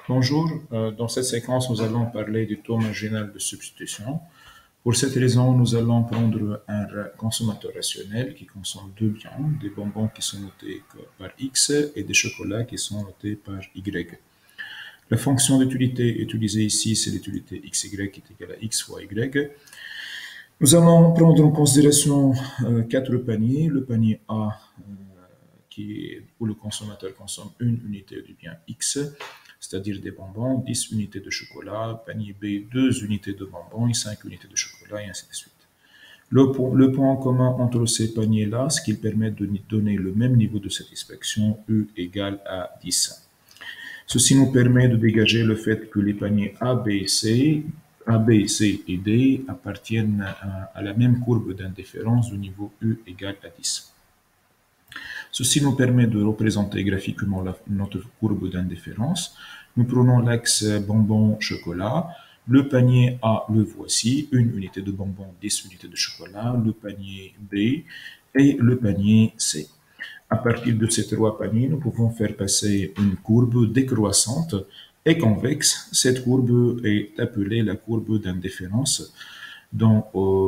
Bonjour, dans cette séquence, nous allons parler du taux marginal de substitution. Pour cette raison, nous allons prendre un consommateur rationnel qui consomme deux biens, des bonbons qui sont notés par X et des chocolats qui sont notés par Y. La fonction d'utilité utilisée ici, c'est l'utilité XY qui est égale à X fois Y. Nous allons prendre en considération quatre paniers. Le panier A, où le consommateur consomme une unité du bien X, c'est-à-dire des bonbons, 10 unités de chocolat, panier B, 2 unités de bonbons et 5 unités de chocolat, et ainsi de suite. Le point commun entre ces paniers-là, ce qui permet de donner le même niveau de satisfaction, U égale à 10. Ceci nous permet de dégager le fait que les paniers A, B, C et D appartiennent à la même courbe d'indifférence du niveau U égale à 10. Ceci nous permet de représenter graphiquement notre courbe d'indifférence. Nous prenons l'axe bonbon-chocolat. Le panier A, le voici, une unité de bonbon, 10 unités de chocolat. Le panier B et le panier C. À partir de ces trois paniers, nous pouvons faire passer une courbe décroissante et convexe. Cette courbe est appelée la courbe d'indifférence. Donc,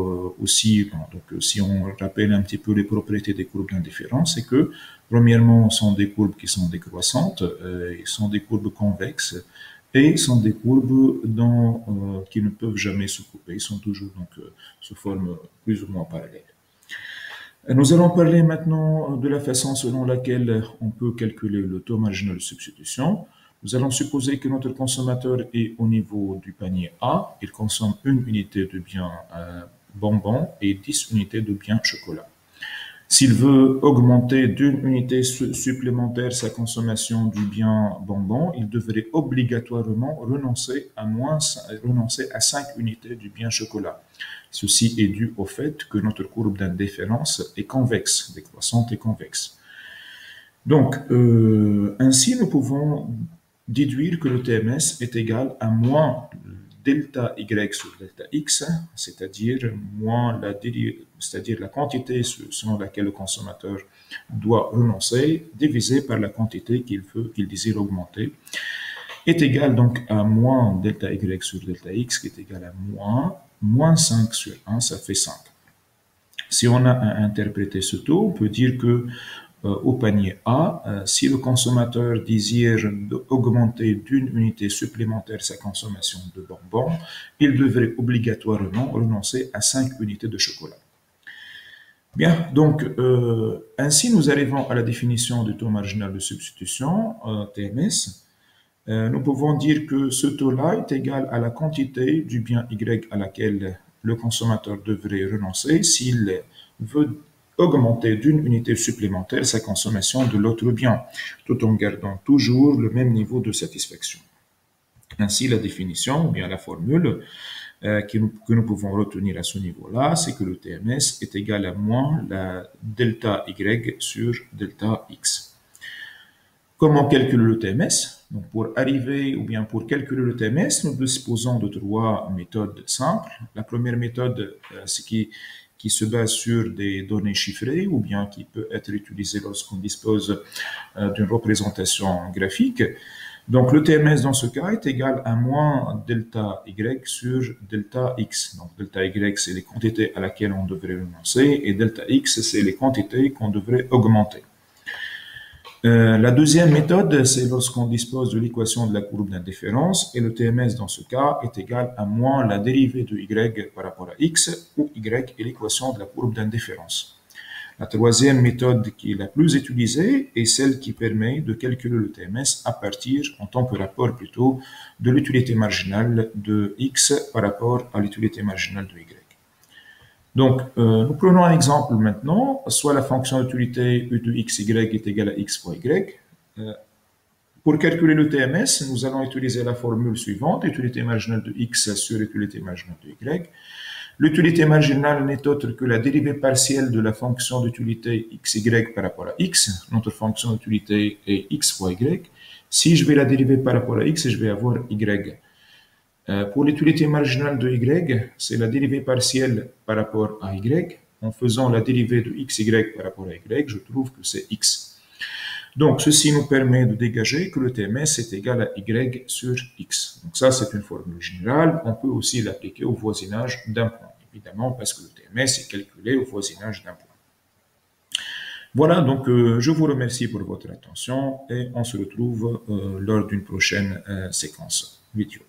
si on rappelle un petit peu les propriétés des courbes d'indifférence, c'est que, premièrement, ce sont des courbes qui sont décroissantes, sont des courbes convexes, et sont des courbes qui ne peuvent jamais se couper, ils sont toujours sous forme plus ou moins parallèle. Nous allons parler maintenant de la façon selon laquelle on peut calculer le taux marginal de substitution. Nous allons supposer que notre consommateur est au niveau du panier A. Il consomme une unité de bien bonbon et 10 unités de bien chocolat. S'il veut augmenter d'une unité supplémentaire sa consommation du bien bonbon, il devrait obligatoirement renoncer à 5 unités du bien chocolat. Ceci est dû au fait que notre courbe d'indifférence est convexe, décroissante et convexe. Donc, ainsi, nous pouvons déduire que le TMS est égal à moins delta Y sur delta X, c'est-à-dire la quantité selon laquelle le consommateur doit renoncer, divisé par la quantité qu'il désire augmenter, est égal donc à moins delta Y sur delta X, qui est égal à moins 5 sur 1, ça fait 5. Si on a à interpréter ce taux, on peut dire que au panier A, si le consommateur désire augmenter d'une unité supplémentaire sa consommation de bonbons, il devrait obligatoirement renoncer à 5 unités de chocolat. Bien, donc ainsi nous arrivons à la définition du taux marginal de substitution, TMS. Nous pouvons dire que ce taux-là est égal à la quantité du bien Y à laquelle le consommateur devrait renoncer s'il veut augmenter d'une unité supplémentaire sa consommation de l'autre bien, tout en gardant toujours le même niveau de satisfaction. Ainsi, la définition, ou bien la formule que nous pouvons retenir à ce niveau-là, c'est que le TMS est égal à moins la delta Y sur delta X. Comment calculer le TMS? Donc, pour calculer le TMS, nous disposons de trois méthodes simples. La première méthode, c'est qui se base sur des données chiffrées ou bien qui peut être utilisée lorsqu'on dispose d'une représentation graphique. Donc, le TMS dans ce cas est égal à moins delta Y sur delta X. Donc, delta Y, c'est les quantités à laquelle on devrait renoncer et delta X, c'est les quantités qu'on devrait augmenter. La deuxième méthode, c'est lorsqu'on dispose de l'équation de la courbe d'indifférence et le TMS dans ce cas est égal à moins la dérivée de Y par rapport à X où Y est l'équation de la courbe d'indifférence. La troisième méthode qui est la plus utilisée est celle qui permet de calculer le TMS à partir, en tant que rapport plutôt, de l'utilité marginale de X par rapport à l'utilité marginale de Y. Donc, nous prenons un exemple maintenant, soit la fonction d'utilité U de xy est égale à x fois y. Pour calculer le TMS, nous allons utiliser la formule suivante, utilité marginale de x sur utilité marginale de y. L'utilité marginale n'est autre que la dérivée partielle de la fonction d'utilité xy par rapport à x. Notre fonction d'utilité est x fois y. Si je vais la dériver par rapport à x, je vais avoir y. Pour l'utilité marginale de y, c'est la dérivée partielle par rapport à y. En faisant la dérivée de xy par rapport à y, je trouve que c'est x. Donc, ceci nous permet de dégager que le TMS est égal à y sur x. Donc ça, c'est une formule générale. On peut aussi l'appliquer au voisinage d'un point, évidemment, parce que le TMS est calculé au voisinage d'un point. Voilà, donc je vous remercie pour votre attention et on se retrouve lors d'une prochaine séquence vidéo.